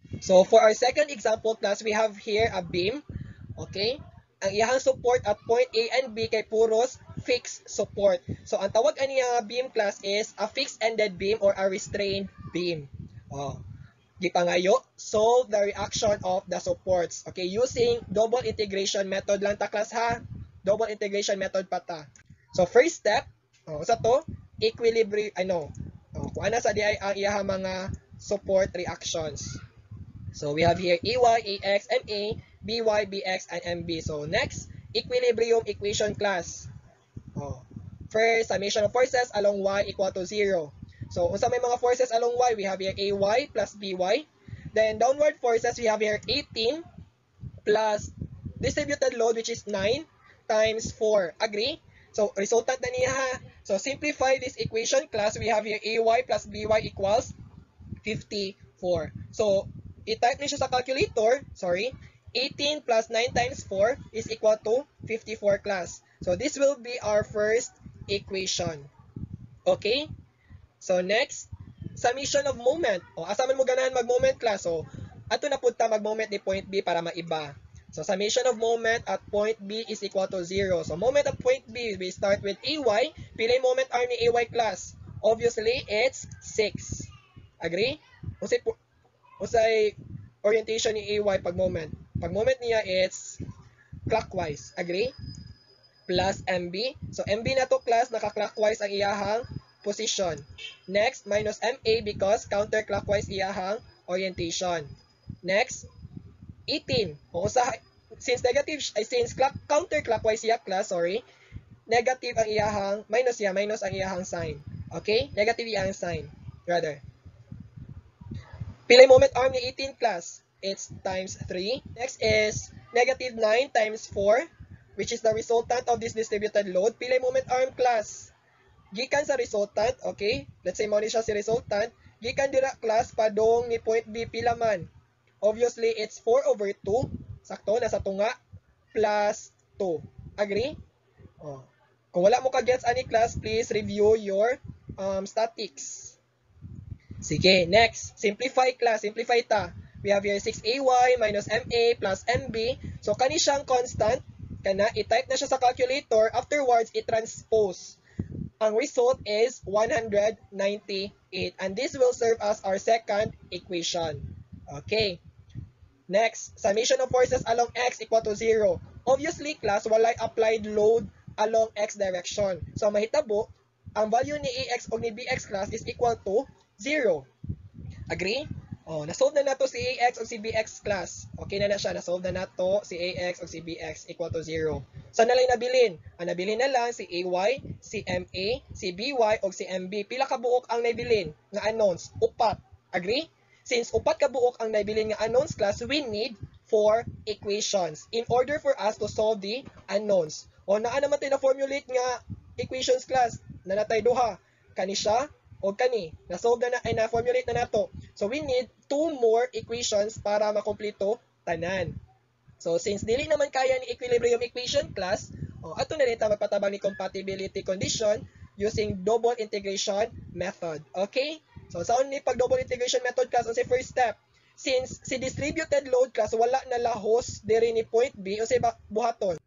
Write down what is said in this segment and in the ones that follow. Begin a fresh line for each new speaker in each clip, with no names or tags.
So for our second example class, we have here a beam. Okay? Ang iyahang support at point A and B kay puros fixed support. So ang tawag ani nga beam class is a fixed-ended beam or a restrained beam. Oh, gipangayo, solve the reaction of the supports. Okay, using double integration method lang ta class ha. Double integration method pa ta. So first step, sa to, equilibrium, kung ano sa di ay ang iyahang mga support reactions. So we have here EY, AX, MA, BY, BX, and MB. So next, equilibrium equation class. Oh. First, summation of forces along Y equal to 0. So unsa may mga forces along Y, we have here AY plus BY. Then downward forces, we have here 18 plus distributed load which is 9 times 4. Agree? So resultant na niya ha. So simplify this equation class, we have here AY plus BY equals 54. So i-type niyo siya sa calculator, 18 plus 9 times 4 is equal to 54 class. So this will be our first equation. Okay? So next, summation of moment. O asa man mo ganahan mag-moment class? So ato na punta mag-moment ni point B para maiba. So summation of moment at point B is equal to 0. So moment at point B, we start with AY. Pilay moment arm ni AY class. Obviously, it's 6. Agree? Usay orientation ni AY pag moment. Pag moment niya, it's clockwise. Agree? Plus MB. So MB na to class, naka-clockwise ang iyahang position. Next, minus MA because counterclockwise iyahang orientation. Next, 18. Since counterclockwise iya class, negative ang iyahang, minus ang iyahang sign. Okay? Negative iyahang sign. Rather. Pilay moment arm ni 18 class. It's times 3. Next is negative 9 times 4, which is the resultant of this distributed load. Pilay moment arm class. Gikan sa resultant, okay? Let's say mo ni siya si resultant. Gikan dira class padong ni point B pila man. Obviously, it's 4 over 2. Sakto, nasa tunga. Plus 2. Agree? Oh. Kung wala mo ka-gets ani class, please review your statics. Sige, next. Simplify class. Simplify ta. We have here 6AY minus MA plus MB. So, kani siyang constant. Kana, i-type na siya sa calculator. Afterwards, i-transpose. Ang result is 198. And this will serve as our second equation. Okay. Next, summation of forces along X equal to 0. Obviously, class, walay applied load along X direction. So, mahitabo, ang value ni AX o ni BX class is equal to 0. Agree? Nasolve na nato si AX o si BX class. Okay na siya. Nasolve na nato si AX o si BX equal to 0. So, nalay nabilin? Ang nabilin na lang si AY, si MA, si BY, o si MB. Pila ka buok ang nabilin nga unknowns? Upat. Agree? Since upat ka buok ang nabilin nga unknowns class, we need 4 equations in order for us to solve the unknowns. Naa naman tayo na-formulate nga equations class. Nanatay duha. Kani siya o kani. Na-solve na na-formulate na nato. So we need 2 more equations para makompleto tanan. So since dili naman kaya ni equilibrium equation class, ato na rin ta magpatabang ni compatibility condition using double integration method. Okay? So saan ni pag double integration method class? Ang first step, since si distributed load class wala na lahos diri ni point B o si buhaton.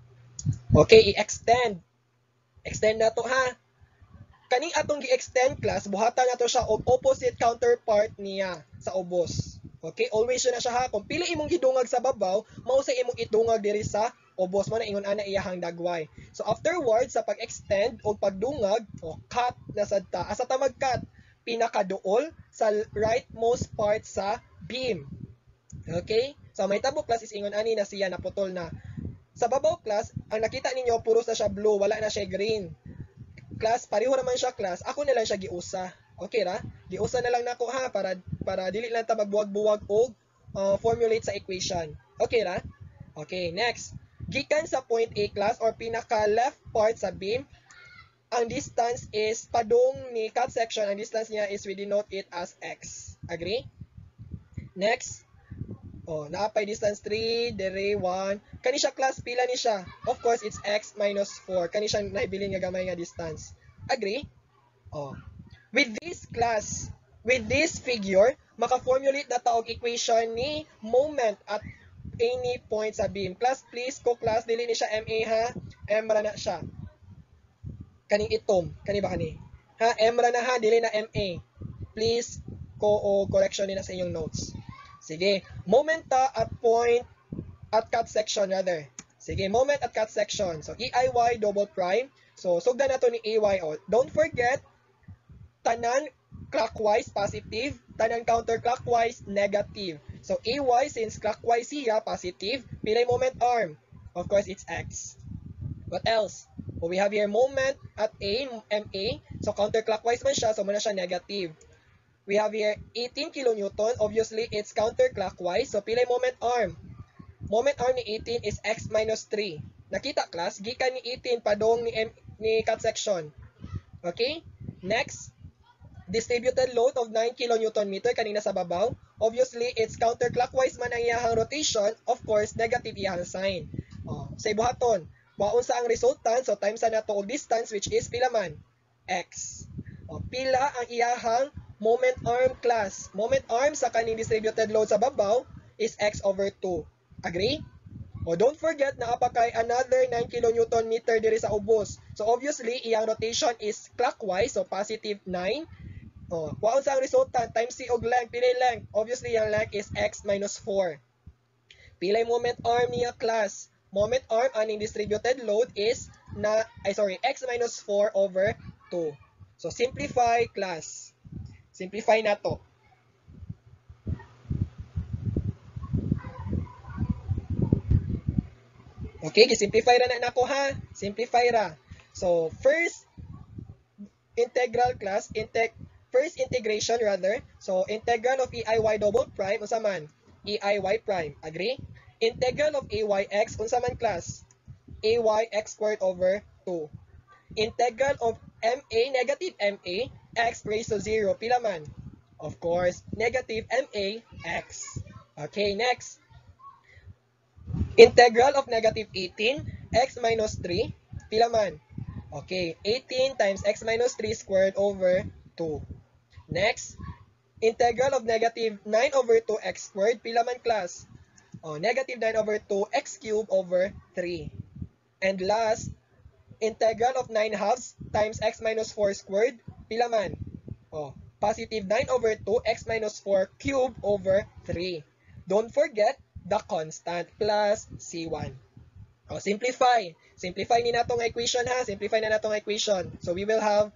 Okay, i-extend. Extend na to ha. Kaning atong gi-extend class, buhatan nato siya og opposite counterpart niya sa ubos. Okay, always yun na siya ha. Kung pili imong gidungag sa babaw, mao sa imong itungag diri sa ubos mo na ingon ana iyahang dagway. So afterwards sa pag-extend o pagdungag, cut na sad ta. Asa ta mag-cut? Pinakaduol sa rightmost part sa beam. Okay? So may tabo class is ingon ani na siya naputol na. Sa babaw class, ang nakita ninyo puro sa siya blue, wala na siya green. Class, pareho naman siya class. Ako na lang siya giusa. Okay ra? Giusa na lang nako ha para dili lang ta magbuwag-buwag og formulate sa equation. Okay ra? Okay, next. Gikan sa point A class or pinaka left part sa beam, ang distance is padung ni cut section, ang distance niya is we denote it as x. Agree? Next. Naapay distance 3, dere 1. Kani siya class, pila ni siya? Of course, it's x minus 4. Kani siya naibilin nga gamay nga distance. Agree? With this class, with this figure, maka-formulate na taog equation ni moment at any point sa beam. Class, please, ko class, dili ni siya MA ha. M ra na siya. Kaning itom. Kani ba kani? Ha, M ra na ha, dili na MA. Please, ko o correction din na sa inyong notes. Sige, momenta at point at cut section rather. Sige, moment at cut section. So, EIY double prime. So, sugdan na to ni AY. O, don't forget, tanan clockwise positive, tanan counterclockwise negative. So, AY, since clockwise siya, positive, pilay moment arm. Of course, it's X. What else? Well, we have here moment at A, MA. So, counterclockwise man siya, so muna siya negative. We have here 18 kilonewton. Obviously, it's counterclockwise. So, pilay moment arm. Moment arm ni 18 is X minus 3. Nakita, class? Gikan ni 18 padong ni cut section. Okay? Next, distributed load of 9 kilonewton meter kanina sa babaw. Obviously, it's counterclockwise man ang iyahang rotation. Of course, negative iyahang sign. Sa ibuhaton, waon sa ang resultant, so times na to og distance which is pila man? X. Pila ang iyahang moment arm class. Moment arm sa kaning distributed load sa babaw is X over 2. Agree? Don't forget na apakay another 9 kilonewton meter diri sa ubos. So obviously, iyang rotation is clockwise, so positive 9. Waon sa ang resultant, times C og length, pilay length. Obviously, yung length is X minus 4. Pilay moment arm niya class. Moment arm aning distributed load is X minus 4 over 2. So simplify class. Simplify na to. Okay, gisimplify ra na nako ha. Simplify ra. So first integral class, first integration rather. So integral of EIY double prime unsa man? EIY prime. Agree? Integral of AYX unsa man class? AYX squared over 2. Integral of MA, negative MA, x raised to 0. Pila man? Of course, negative MA x. Okay, next. Integral of negative 18, x minus 3. Pila man? Okay, 18 times x minus 3 squared over 2. Next, integral of negative 9 over 2x squared. Pila man class? Negative 9 over 2x cubed over 3. And last, integral of 9 halves times x minus 4 squared. Pila man? Positive 9 over 2x minus 4 cubed over 3. Don't forget the constant plus C1. Simplify. Simplify ni natong equation ha. Simplify na natong equation. So we will have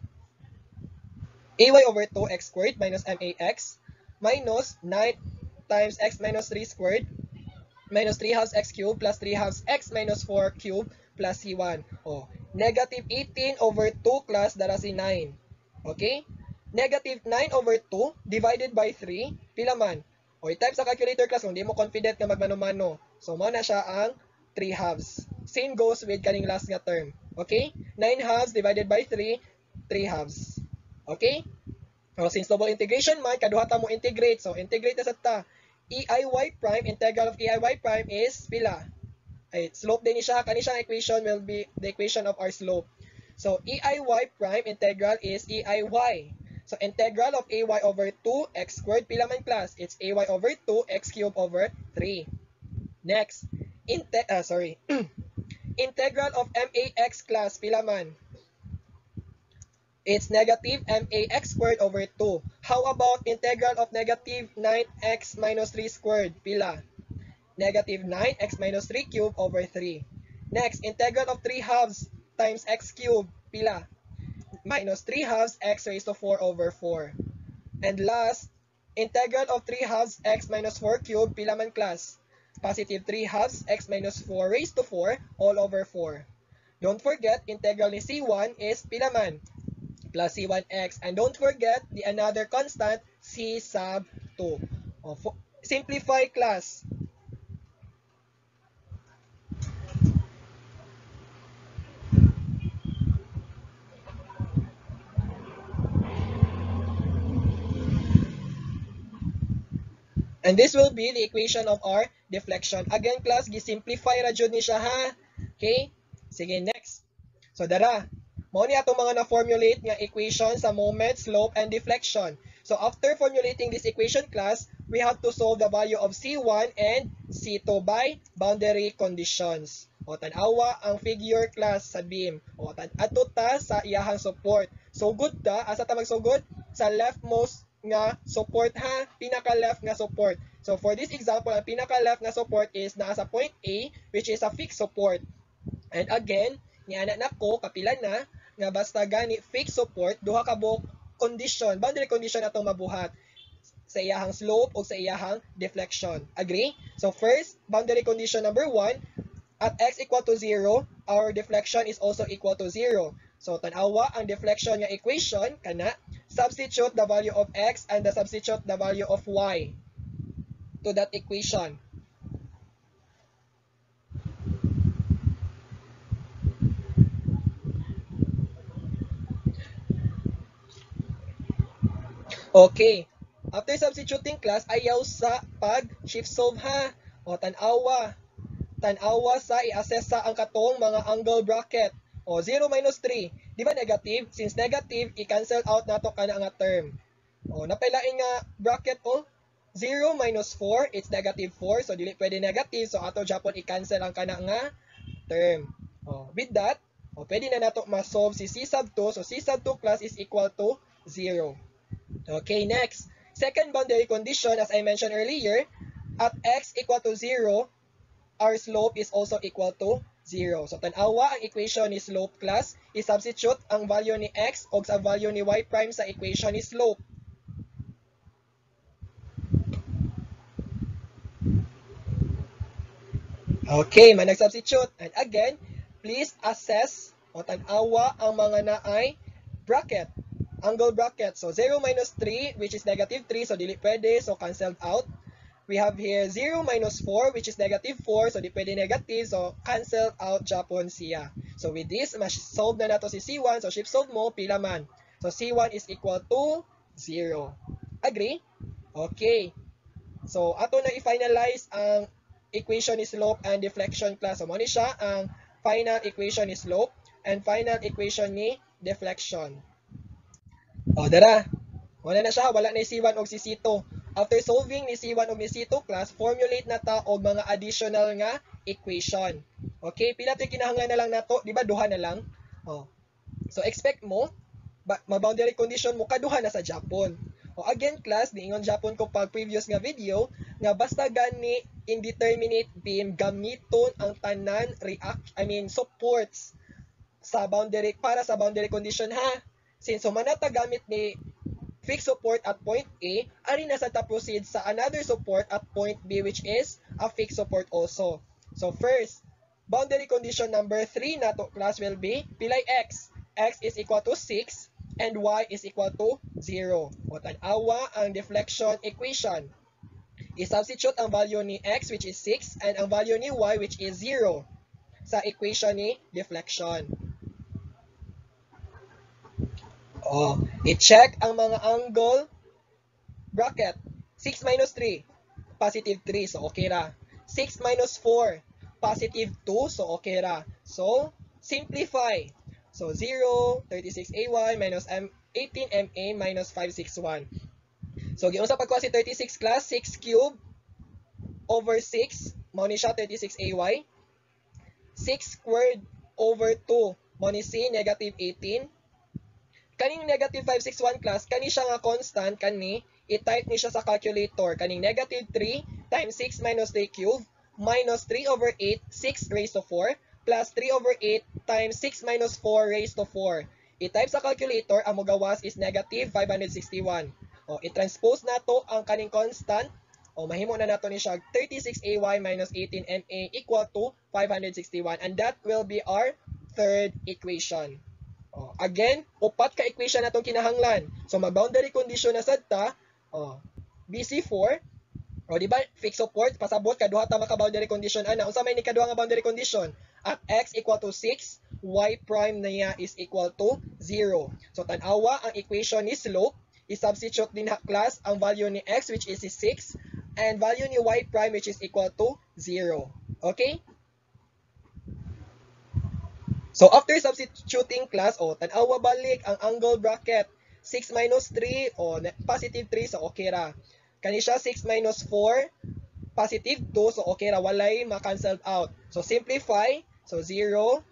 AY over 2x squared minus MAX minus 9 times x minus 3 squared minus 3 halves x cubed plus 3 halves x minus 4 cubed plus C1. Negative 18 over 2 class dara si 9. Okay? Negative 9 over 2 divided by 3. Pila man? I-type sa calculator class kung di mo confident na magmano-mano. So, mo na siya ang 3 halves. Same goes with kaning last nga term. Okay? 9 halves divided by 3, 3 halves. Okay? Since double integration man, kaduha ta mo integrate. So, integrate na sa ta. EIY prime, integral of EIY prime is pila? Slope din siya. Kani siyang equation will be the equation of our slope. So, EIY prime integral is EIY. So, integral of AY over 2 x squared, pila man class? It's AY over 2 x cubed over 3. Next, integral of MAX class, pila man? It's negative MAX squared over 2. How about integral of negative 9x minus 3 squared, pila? Negative 9x minus 3 cubed over 3. Next, integral of 3 halves times x cubed, pila? Minus 3 halves x raised to 4 over 4. And last, integral of 3 halves x minus 4 cubed, pila man class? Positive 3 halves x minus 4 raised to 4 all over 4. Don't forget, integral ni C1 is pila man? Plus C1x. And don't forget the another constant, C sub 2. Simplify class. And this will be the equation of our deflection. Again, class, gisimplify ra jud ni siya ha. Okay? Sige, next. So, dara. Mao ni atong mga na-formulate nga equation sa moment, slope, and deflection. So after formulating this equation class, we have to solve the value of C1 and C2 by boundary conditions. O tanawa ang figure class sa beam. O ato ta sa iyahang support. So good ta, asa ta magsugod? Sa leftmost nga support ha, pinaka left nga support. So for this example, ang pinaka left nga support is naa sa point A, which is a fixed support. And again, ni anak nako kapila na nga basta gani fixed support duha ka buok condition, boundary condition atong mabuhat sa iyahang slope o sa iyahang deflection. Agree? So first, boundary condition number 1, at x equal to 0, our deflection is also equal to 0. So tanawa ang deflection nga equation kana substitute the value of x and the substitute the value of y to that equation. Okay. After substituting class, ayaw sa pag shift solve ha. O tanawa. Tanawa sa i-assess sa ang katong mga angle bracket. O 0 minus 3. Di ba negative? Since negative, i-cancel out nato kana nga term. O napailain nga bracket o 0 minus 4, it's negative 4. So dili pwede negative. So ato Japon i-cancel ang kana nga term. O, with that, pwede na nato ma-solve si C sub 2. So C sub 2 class is equal to 0. Okay, next. Second boundary condition, as I mentioned earlier, at x equal to 0, our slope is also equal to 0. So, tanawa ang equation ni slope class, i-substitute ang value ni x o sa value ni y prime sa equation ni slope. Okay, manag-substitute. And again, please assess o tanawa ang mga naay bracket. Angle bracket. So 0 minus 3, which is negative 3, so dili pwede, so cancelled out. We have here 0 minus 4, which is negative 4, so di pwede negative, so cancelled out Japon siya. So with this, mas-solve na nato si C1, so shift solve mo, pila man. So C1 is equal to 0. Agree? Okay. So ato na i-finalize ang equation ni slope and deflection class. So mo ni siya ang final equation ni slope and final equation ni deflection. O, dara. Wala na siya, wala na si C1 o si C2. After solving ni C1 o ni C2 class, formulate na ta og mga additional nga equation. Okay, pila to kinahanglan na lang nato, di ba duha na lang? Oh. So expect mo ma-boundary condition mo kaduha na sa Japon. O again class, niingon Japon ko pag previous nga video nga basta gani indeterminate beam gamiton ang tanan supports sa boundary para sa boundary condition ha. Since humanata gamit ni fixed support at point A, ari na sa ta-proceed sa another support at point B which is a fixed support also. So first, boundary condition number 3 nato class will be pilay x. X is equal to 6 and y is equal to 0. O tanawa ang deflection equation. I-substitute ang value ni x which is 6 and ang value ni y which is 0 sa equation ni deflection. I-check ang mga angle bracket. 6 minus 3, positive 3, so okay ra. 6 minus 4, positive 2, so okay ra. So, simplify. So, 0, 36ay minus 18ma minus 561. So, giunsa pagkuha si 36 class, 6 cube over 6, mao ni siya 36ay. 6 squared over 2, mao ni si negative 18. Kaning negative 561 class, kani siya nga constant, kani, i-type ni siya sa calculator. Kaning negative 3 times 6 minus 3 cube minus 3 over 8, 6 raised to 4, plus 3 over 8 times 6 minus 4 raised to 4. I-type sa calculator, ang mogawas is negative 561. I-transpose nato ang kaning constant. Mahimo na nato ni siya 36ay minus 18ma equal to 561. And that will be our third equation. Again, upat ka equation na itong kinahanglan. So, mag-boundary condition na sad ta, BC4, di ba, fixed support, pasabot, kaduha ta maka-boundary condition, ana, unsa may ni kaduha nga boundary condition? At x equal to 6, y prime na niya is equal to 0. So, tanawa ang equation ni slope, i-substitute din ha class ang value ni x which is 6, and value ni y prime which is equal to 0. Okay? So after substituting class, tanawa balik ang angle bracket. 6 minus 3, o positive 3, so okay ra. Kani siya 6 minus 4, positive 2, so okay ra, walay ma-cancel out. So simplify, so 0.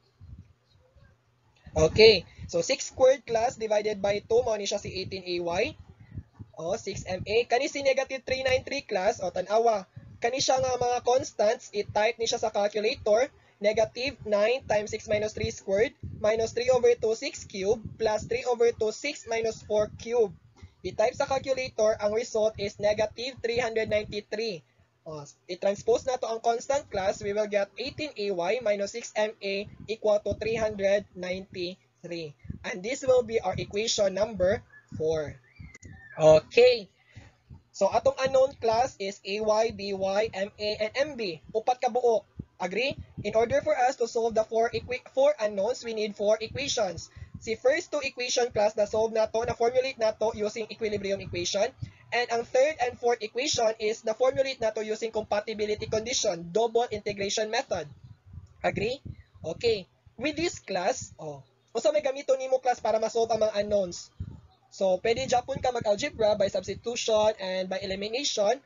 Okay, so 6 squared class divided by 2, mao ni siya si 18ay. O 6ma. Kani si negative 393 class, o tanawa, kani siya nga mga constants, i-type ni siya sa calculator. Negative 9 times 6 minus 3 squared minus 3 over 2 6 cube plus 3 over 2 6 minus 4 cube. I-type sa calculator, ang result is negative 393. I-transpose na to ang constant class, we will get 18ay minus 6ma equal to 393. And this will be our equation number 4. Okay. So atong unknown class is AY, BY, MA, and MB. Upat ka buok. Agree? In order for us to solve the four unknowns, we need 4 equations. Si first 2 equation class na solve nato, na formulate nato using equilibrium equation. And ang third and fourth equation is na formulate nato using compatibility condition, double integration method. Agree? Okay. With this class, unsa may gamiton nimo class para ma-solve ang mga unknowns? So, pwede Japon ka mag-algebra by substitution and by elimination.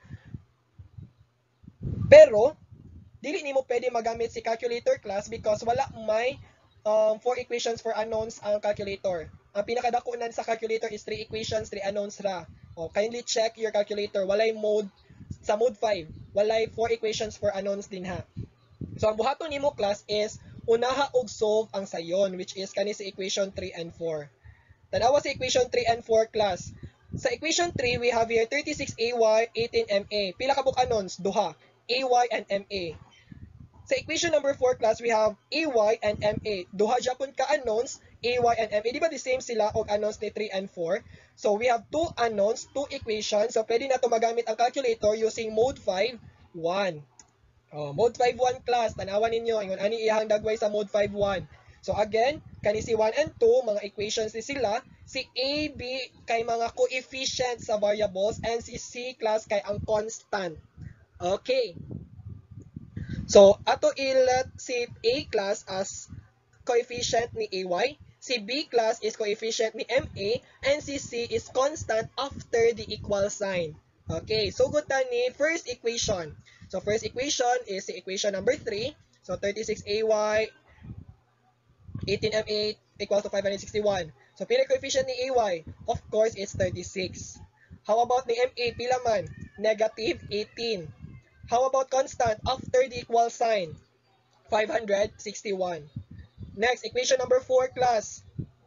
Pero, dili nimo pwede magamit si calculator class because wala may 4 equations for unknowns ang calculator. Ang pinakadakunan sa calculator is 3 equations, 3 unknowns ra. Kindly check your calculator. Walay mode, sa mode 5, walay 4 equations for unknowns din ha. So, ang buhaton nimo class is unaha og solve ang sayon, which is kani sa equation 3 and 4. Tanawa sa equation 3 and 4 class. Sa equation 3, we have here 36ay, 18ma. Pila ka buk unknowns? Duha. Ay and ma. Sa equation number 4 class, we have ay and ma. Duha Japon ka unknowns, ay and ma. Di ba the same sila og unknowns ni 3 and 4? So we have 2 unknowns, 2 equations. So pwede na to magamit ang calculator using mode 5, 1. Mode 5, 1 class. Tanawan ninyo. Ingon ani iyang dagway sa mode 5, 1. So again, kani si 1 and 2, mga equations ni sila. Si A, B kay mga coefficients sa variables and si C class kay ang constant. Okay. So, ato ilat si A class as coefficient ni AY, si B class is coefficient ni MA, and si C is constant after the equal sign. Okay, so gutan ni first equation. So, first equation is si equation number 3. So, 36AY, 18MA equals to 561. So, pila coefficient ni AY? Of course, it's 36. How about ni MA? Pila man? Negative 18. How about constant after the equal sign? 561. Next, equation number 4 class.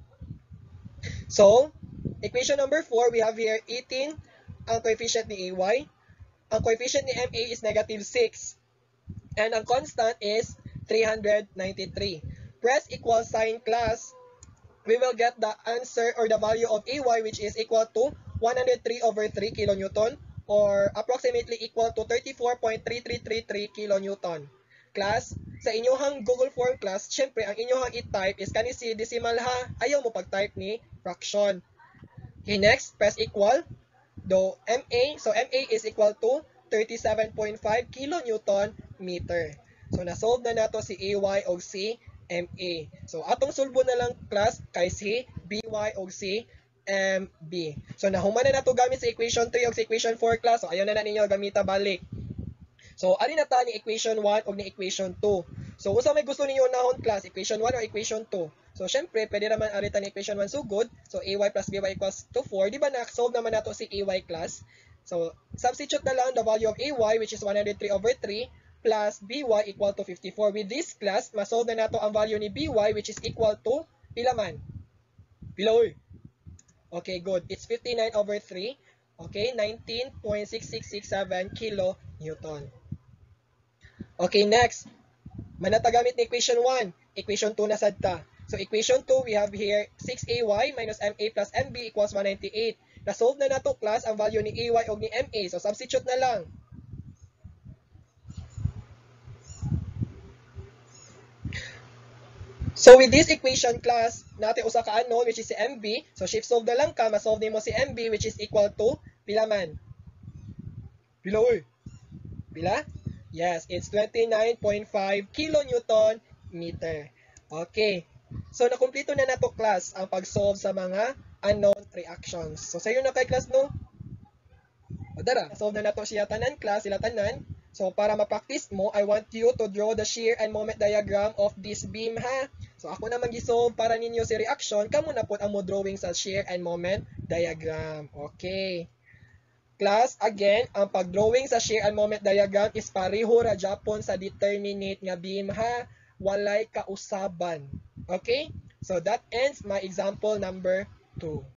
So, equation number 4, we have here 18 ang coefficient ni AY. Ang coefficient ni MA is negative 6. And ang constant is 393. Press equal sign class. We will get the answer or the value of AY, which is equal to 103 over 3 kilonewton, or approximately equal to 34.3333 kilonewton. Class, sa inyong Google Form class, syempre ang inyong i-type is kani si decimal ha, ayaw mo pag-type ni fraction. Okay, next, press equal. Do MA, so MA is equal to 37.5 kilonewton meter. So na-solve na nato si AY o si MA. So atong sulbo na lang class kay si BY o si MB. So nahuman na nato gamit sa equation 3 o sa equation 4 class. So ayaw na ninyo gamita balik. So ali na ta ni equation 1 o ni equation 2. So unsa may gusto ninyo nahon class, equation 1 or equation 2? So syempre pwede naman arita ni equation 1 sugod. So AY plus BY equals to 4. Di ba na-solve naman nato si AY class? So substitute na lang the value of AY, which is 103 over 3 plus BY equal to 54. With this class, ma-solve na nato ang value ni BY, which is equal to pila man? Pila oy? Okay, good. It's 59 over 3. Okay, 19.6667 kilonewton. Okay, next. Manatagamit ni equation 1. Equation 2 na sad ta. So equation 2, we have here 6AY minus MA plus MB equals 198. Na-solve na nato class ang value ni AY o ni MA. So substitute na lang. So with this equation class, natin usa ka unknown which is si MB. So shift solve na lang ka, ma-solve nimo si MB which is equal to pila man? Pila oy? Pila? Yes, it's 29.5 kilonewton meter. Okay. So nakumpleto na nato class ang pag-solve sa mga unknown reactions. So sayo na kay class no? O dara, solve na nato siya tanan class, sila tanan. So para ma-practice mo, I want you to draw the shear and moment diagram of this beam ha. So ako na mag-solve para ninyo si reaction, kamo na po ang mo drawing sa shear and moment diagram. Okay. Class, again, ang pag-drawing sa shear and moment diagram is pareho ra japon sa determinate nga beam ha. Walay kausaban. Okay? So that ends my example number 2.